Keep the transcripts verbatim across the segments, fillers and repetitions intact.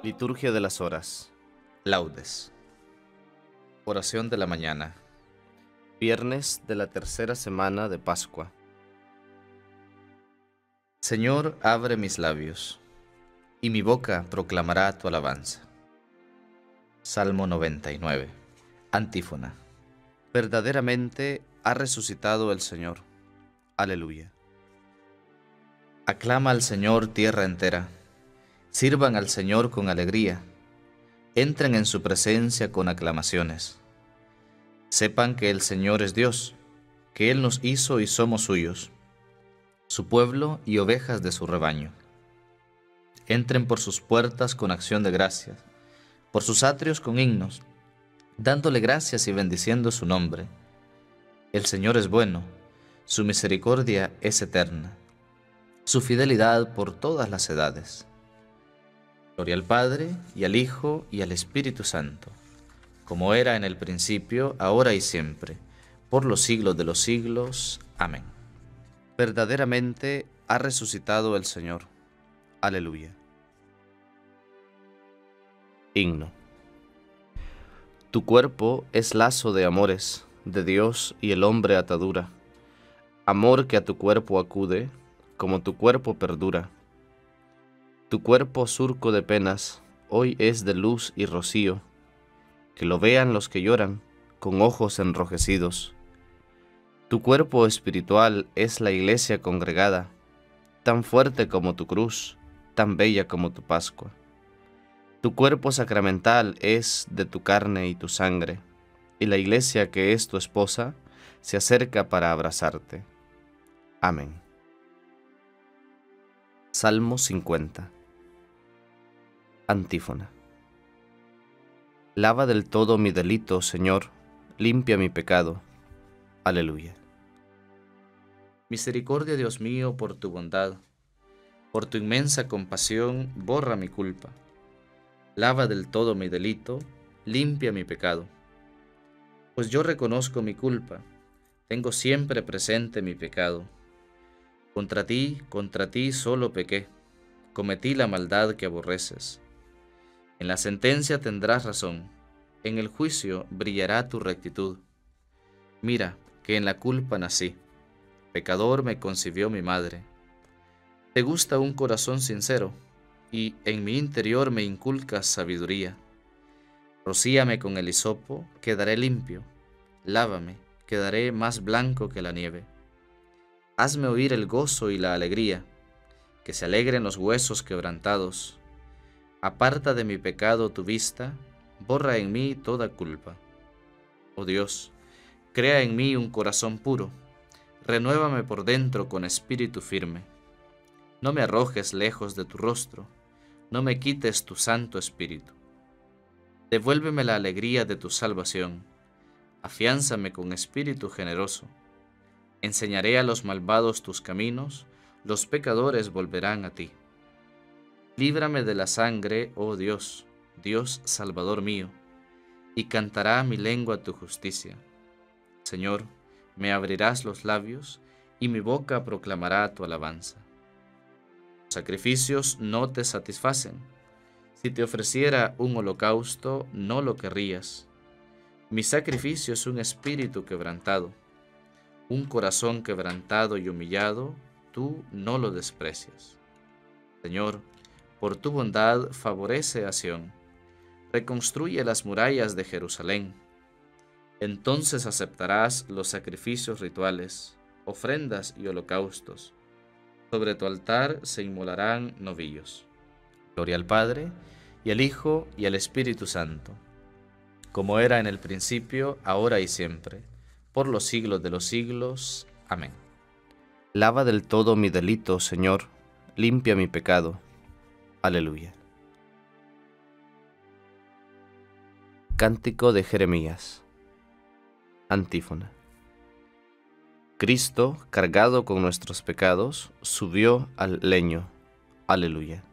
Liturgia de las Horas. Laudes. Oración de la mañana. Viernes de la tercera semana de Pascua. Señor, abre mis labios, y mi boca proclamará tu alabanza. Salmo noventa y nueve. Antífona. Verdaderamente ha resucitado el Señor. Aleluya. Aclama al Señor tierra entera. Sirvan al Señor con alegría. Entren en su presencia con aclamaciones. Sepan que el Señor es Dios, que Él nos hizo y somos suyos, su pueblo y ovejas de su rebaño. Entren por sus puertas con acción de gracias, por sus atrios con himnos, dándole gracias y bendiciendo su nombre. El Señor es bueno, su misericordia es eterna, su fidelidad por todas las edades. Gloria al Padre, y al Hijo, y al Espíritu Santo, como era en el principio, ahora y siempre, por los siglos de los siglos. Amén. Verdaderamente ha resucitado el Señor. Aleluya. Himno. Tu cuerpo es lazo de amores, de Dios y el hombre atadura. Amor que a tu cuerpo acude, como tu cuerpo perdura. Tu cuerpo surco de penas, hoy es de luz y rocío, que lo vean los que lloran, con ojos enrojecidos. Tu cuerpo espiritual es la iglesia congregada, tan fuerte como tu cruz, tan bella como tu Pascua. Tu cuerpo sacramental es de tu carne y tu sangre, y la iglesia que es tu esposa se acerca para abrazarte. Amén. Salmo cincuenta. Antífona. Lava del todo mi delito, Señor, limpia mi pecado. Aleluya. Misericordia, Dios mío, por tu bondad, por tu inmensa compasión, borra mi culpa. Lava del todo mi delito, limpia mi pecado. Pues yo reconozco mi culpa, tengo siempre presente mi pecado. Contra ti, contra ti solo pequé, cometí la maldad que aborreces. En la sentencia tendrás razón, en el juicio brillará tu rectitud. Mira, que en la culpa nací, pecador me concibió mi madre. Te gusta un corazón sincero, y en mi interior me inculcas sabiduría. Rocíame con el hisopo, quedaré limpio, lávame, quedaré más blanco que la nieve. Hazme oír el gozo y la alegría, que se alegren los huesos quebrantados. Aparta de mi pecado tu vista, borra en mí toda culpa. Oh Dios, crea en mí un corazón puro, renuévame por dentro con espíritu firme. No me arrojes lejos de tu rostro, no me quites tu santo espíritu. Devuélveme la alegría de tu salvación, afiánzame con espíritu generoso. Enseñaré a los malvados tus caminos, los pecadores volverán a ti. Líbrame de la sangre, oh Dios, Dios Salvador mío, y cantará mi lengua tu justicia. Señor, me abrirás los labios, y mi boca proclamará tu alabanza. Los sacrificios no te satisfacen. Si te ofreciera un holocausto, no lo querrías. Mi sacrificio es un espíritu quebrantado, un corazón quebrantado y humillado, tú no lo desprecias. Señor, por tu bondad favorece a Sión, reconstruye las murallas de Jerusalén. Entonces aceptarás los sacrificios rituales, ofrendas y holocaustos. Sobre tu altar se inmolarán novillos. Gloria al Padre, y al Hijo, y al Espíritu Santo, como era en el principio, ahora y siempre, por los siglos de los siglos. Amén. Lava del todo mi delito, Señor, limpia mi pecado. Aleluya. Cántico de Jeremías. Antífona. Cristo, cargado con nuestros pecados, subió al leño. Aleluya.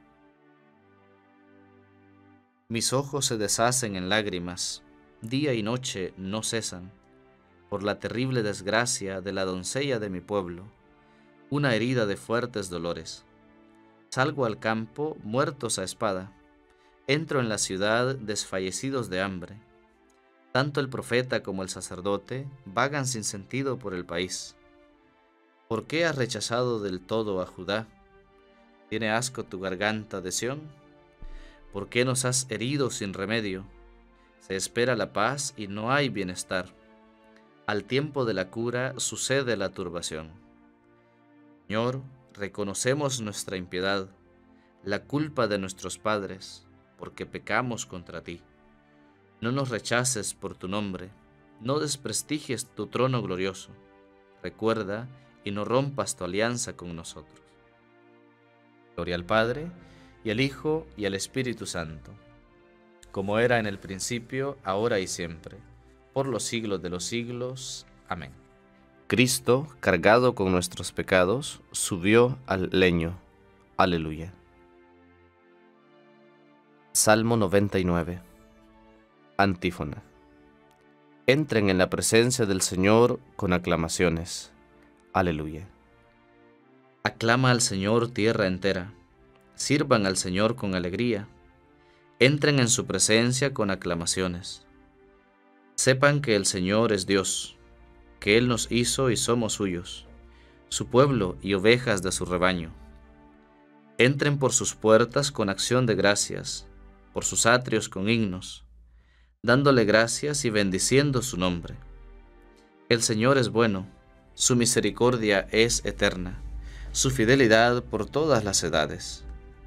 Mis ojos se deshacen en lágrimas, día y noche no cesan, por la terrible desgracia de la doncella de mi pueblo, una herida de fuertes dolores. Salgo al campo muertos a espada, Entro en la ciudad desfallecidos de hambre. Tanto el profeta como el sacerdote vagan sin sentido por el país. ¿Por qué has rechazado del todo a Judá? ¿Tiene asco tu garganta de Sión? ¿Por qué nos has herido sin remedio? Se espera la paz y no hay bienestar. Al tiempo de la cura sucede la turbación. Señor, reconocemos nuestra impiedad, la culpa de nuestros padres, porque pecamos contra ti. No nos rechaces por tu nombre, no desprestigies tu trono glorioso. Recuerda y no rompas tu alianza con nosotros. Gloria al Padre, y al Hijo, y al Espíritu Santo, como era en el principio, ahora y siempre, por los siglos de los siglos. Amén. Cristo, cargado con nuestros pecados, subió al leño. Aleluya. Salmo noventa y nueve. Antífona. Entren en la presencia del Señor con aclamaciones. Aleluya. Aclama al Señor tierra entera. Sirvan al Señor con alegría. Entren en su presencia con aclamaciones. Sepan que el Señor es Dios, que Él nos hizo y somos suyos, su pueblo y ovejas de su rebaño. Entren por sus puertas con acción de gracias, por sus atrios con himnos, dándole gracias y bendiciendo su nombre. El Señor es bueno, su misericordia es eterna, su fidelidad por todas las edades.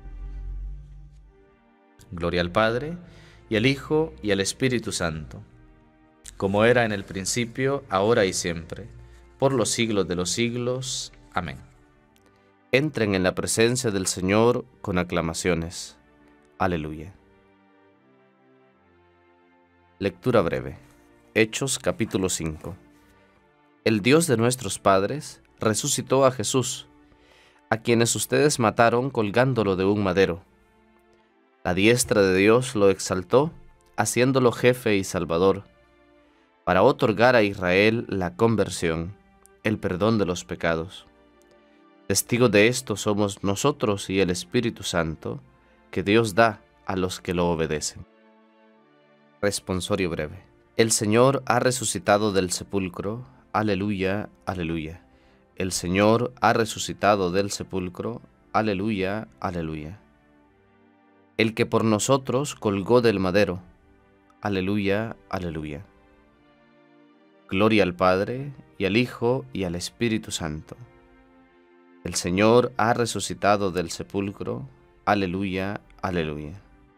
Gloria al Padre, y al Hijo, y al Espíritu Santo, como era en el principio, ahora y siempre, por los siglos de los siglos. Amén. Entren en la presencia del Señor con aclamaciones. Aleluya. Lectura breve. Hechos capítulo cinco. El Dios de nuestros padres resucitó a Jesús, a quienes ustedes mataron colgándolo de un madero. La diestra de Dios lo exaltó, haciéndolo jefe y salvador, para otorgar a Israel la conversión, el perdón de los pecados. Testigos de esto somos nosotros y el Espíritu Santo, que Dios da a los que lo obedecen. Responsorio breve. El Señor ha resucitado del sepulcro. Aleluya, aleluya. El Señor ha resucitado del sepulcro. Aleluya, aleluya. El que por nosotros colgó del madero. Aleluya, aleluya. Gloria al Padre, y al Hijo, y al Espíritu Santo. El Señor ha resucitado del sepulcro. Aleluya, aleluya.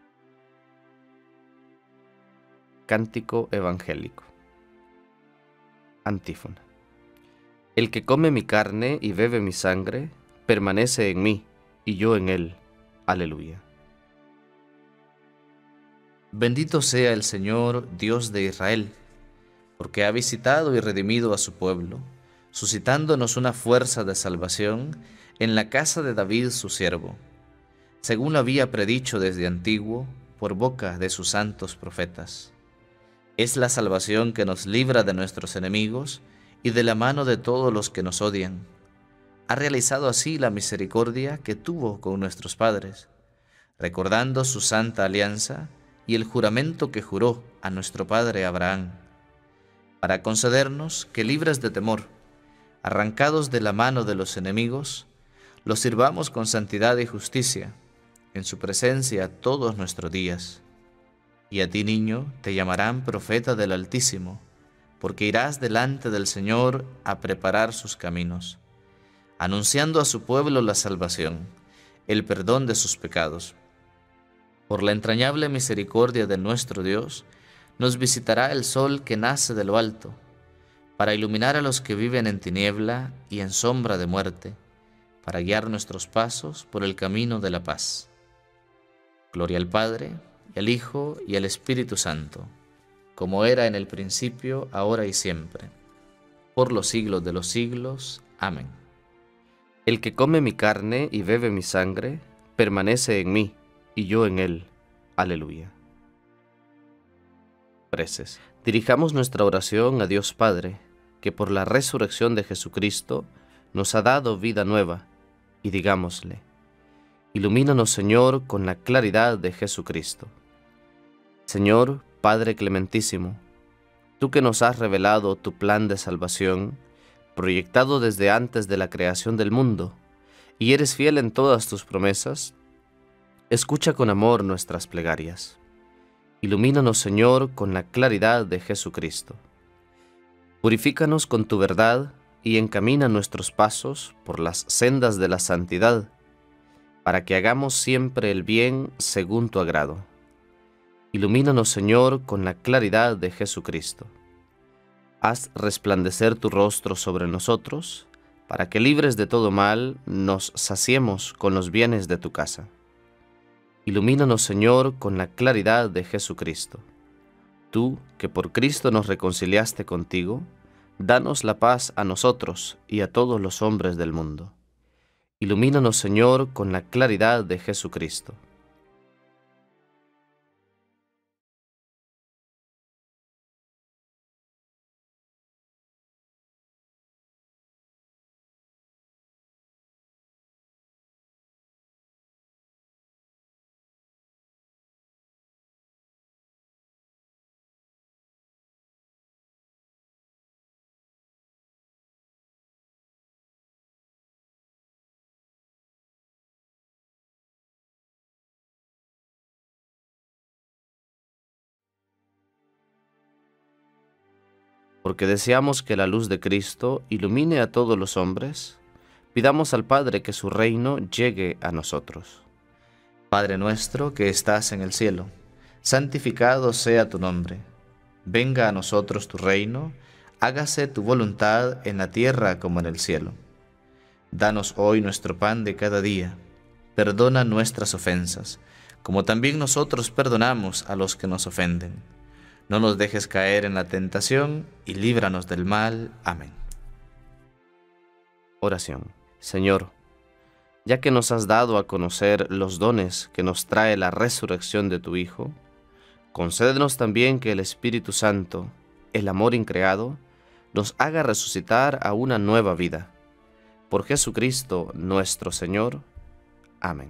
Cántico evangélico. Antífona. El que come mi carne y bebe mi sangre, permanece en mí, y yo en él. Aleluya. Bendito sea el Señor, Dios de Israel, porque ha visitado y redimido a su pueblo, suscitándonos una fuerza de salvación en la casa de David su siervo, según lo había predicho desde antiguo por boca de sus santos profetas. Es la salvación que nos libra de nuestros enemigos y de la mano de todos los que nos odian. Ha realizado así la misericordia que tuvo con nuestros padres, recordando su santa alianza y el juramento que juró a nuestro padre Abraham, para concedernos que, libres de temor, arrancados de la mano de los enemigos, los sirvamos con santidad y justicia, en su presencia todos nuestros días. Y a ti, niño, te llamarán profeta del Altísimo, porque irás delante del Señor a preparar sus caminos, anunciando a su pueblo la salvación, el perdón de sus pecados. Por la entrañable misericordia de nuestro Dios, nos visitará el sol que nace de lo alto, para iluminar a los que viven en tiniebla y en sombra de muerte, para guiar nuestros pasos por el camino de la paz. Gloria al Padre, y al Hijo, y al Espíritu Santo, como era en el principio, ahora y siempre, por los siglos de los siglos. Amén. El que come mi carne y bebe mi sangre, permanece en mí, y yo en él. Aleluya. Preces. Dirijamos nuestra oración a Dios Padre, que por la resurrección de Jesucristo nos ha dado vida nueva, y digámosle: Ilumínanos, Señor, con la claridad de Jesucristo. Señor, Padre clementísimo, tú que nos has revelado tu plan de salvación, proyectado desde antes de la creación del mundo, y eres fiel en todas tus promesas, escucha con amor nuestras plegarias. Ilumínanos, Señor, con la claridad de Jesucristo. Purifícanos con tu verdad y encamina nuestros pasos por las sendas de la santidad, para que hagamos siempre el bien según tu agrado. Ilumínanos, Señor, con la claridad de Jesucristo. Haz resplandecer tu rostro sobre nosotros, para que libres de todo mal nos saciemos con los bienes de tu casa. Ilumínanos, Señor, con la claridad de Jesucristo. Tú, que por Cristo nos reconciliaste contigo, danos la paz a nosotros y a todos los hombres del mundo. Ilumínanos, Señor, con la claridad de Jesucristo. Porque deseamos que la luz de Cristo ilumine a todos los hombres, pidamos al Padre que su reino llegue a nosotros. Padre nuestro que estás en el cielo, santificado sea tu nombre. Venga a nosotros tu reino, hágase tu voluntad en la tierra como en el cielo. Danos hoy nuestro pan de cada día. Perdona nuestras ofensas, como también nosotros perdonamos a los que nos ofenden. No nos dejes caer en la tentación y líbranos del mal. Amén. Oración. Señor, ya que nos has dado a conocer los dones que nos trae la resurrección de tu Hijo, concédenos también que el Espíritu Santo, el amor increado, nos haga resucitar a una nueva vida. Por Jesucristo nuestro Señor. Amén.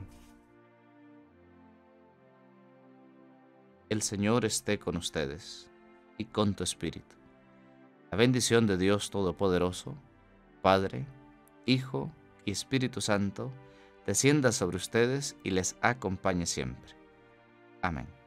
El Señor esté con ustedes y con tu espíritu. La bendición de Dios Todopoderoso, Padre, Hijo y Espíritu Santo, descienda sobre ustedes y les acompañe siempre. Amén.